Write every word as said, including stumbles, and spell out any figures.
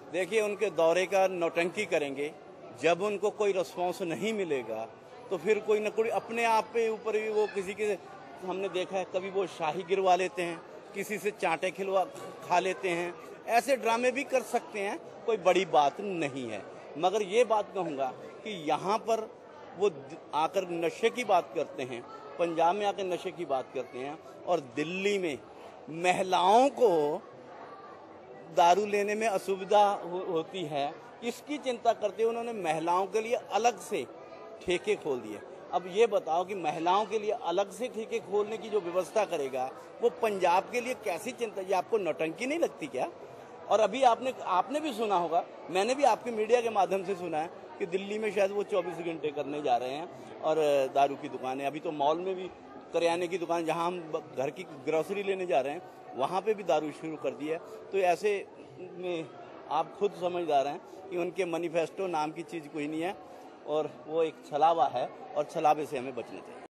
देखिए, उनके दौरे का नौटंकी करेंगे। जब उनको कोई रिस्पॉन्स नहीं मिलेगा तो फिर कोई न कोई अपने आप पे ऊपर भी वो किसी के, हमने देखा है कभी वो शाही गिरवा लेते हैं, किसी से चांटे खिलवा खा लेते हैं। ऐसे ड्रामे भी कर सकते हैं, कोई बड़ी बात नहीं है। मगर ये बात कहूँगा कि यहाँ पर वो आकर नशे की बात करते हैं, पंजाब में आकर नशे की बात करते हैं, और दिल्ली में महिलाओं को दारू लेने में असुविधा हो, होती है, इसकी चिंता करते हुए उन्होंने महिलाओं के लिए अलग से ठेके खोल दिए। अब ये बताओ कि महिलाओं के लिए अलग से ठेके खोलने की जो व्यवस्था करेगा वो पंजाब के लिए कैसी चिंता, ये आपको नौटंकी नहीं लगती क्या? और अभी आपने आपने भी सुना होगा, मैंने भी आपके मीडिया के माध्यम से सुना है कि दिल्ली में शायद वो चौबीस घंटे करने जा रहे हैं और दारू की दुकानें, अभी तो मॉल में भी करियाने की दुकान, जहां हम घर की ग्रोसरी लेने जा रहे हैं वहां पे भी दारू शुरू कर दी है। तो ऐसे में आप खुद समझदार हैं कि उनके मैनिफेस्टो नाम की चीज़ कोई नहीं है और वो एक छलावा है, और छलावे से हमें बचना चाहिए।